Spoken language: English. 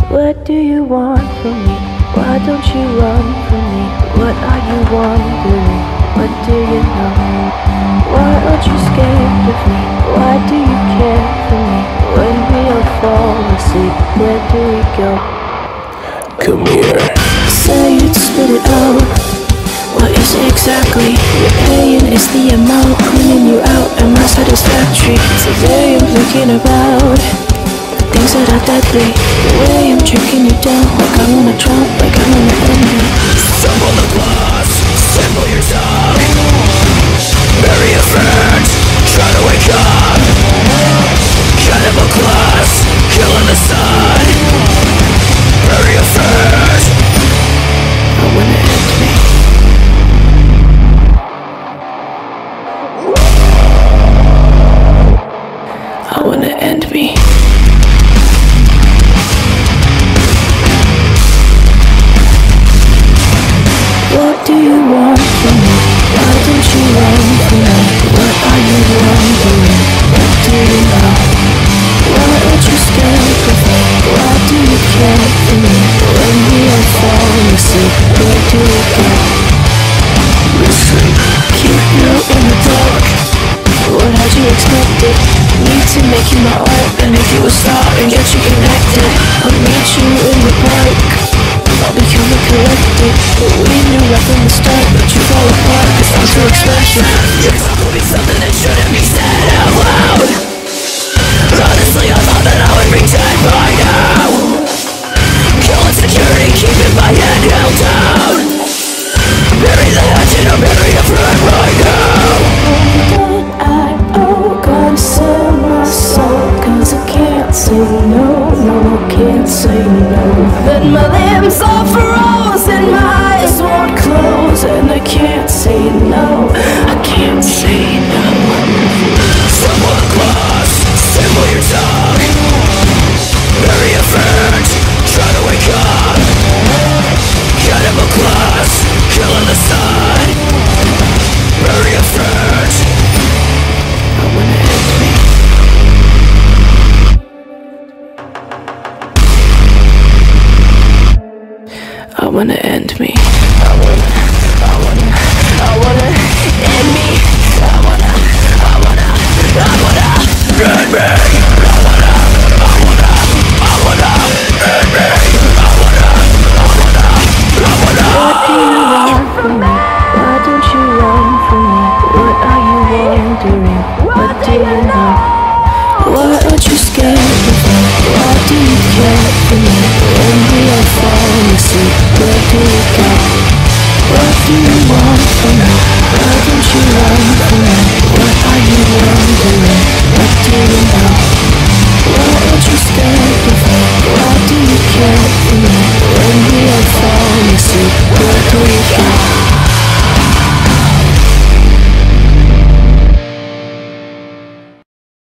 What do you want from me? Why don't you run from me? What are you wondering? What do you know? Why aren't you scared of me? Why do you care for me? When we all fall asleep, where do we go? Come here. Say it, spit it out. What is it exactly you're paying? Is the amount cleaning you out? Am I satisfactory? Today I'm thinking about things that are deadly. The way I'm tricking you down, like I wanna drop, like I wanna end you. Stumble the glass, sample your tongue. Bury a friend, try to wake up. Cannibal class, killing the sun. Bury a friend. I wanna end me. I wanna end me. What do you want from me? Why don't you run from me? What are you wondering? What do you know? Why aren't you scared of me? Why do you care for me? When we all fall asleep, where do we go? Listen. Keep you in the dark. What had you expected? Need to make you my art and make you a star and get you connected. I'll meet you in the park. I'll become a collective. We knew right from the start, but you fall apart cause I'm too expensive. Your talk will be something that shouldn't be said out loud. Honestly, I thought that I would be dead by now. Kill insecurity, keeping my head held down. Bury the hatchet or bury a friend right now. I gotta sell my soul, cause I can't say no, no, I can't say no. But my lips are froze and my eyes won't close, and I can't say no, I can't say no. Stumble the glass, sample your tongue. Bury a friend, try to wake up. Cannibal class, killing the sun. Bury a friend. I wanna end me. I wanna end me. I wanna end me. I wanna End me. I wanna end me. What do you want from me? Why don't you run from me? What are you wondering? What do you know?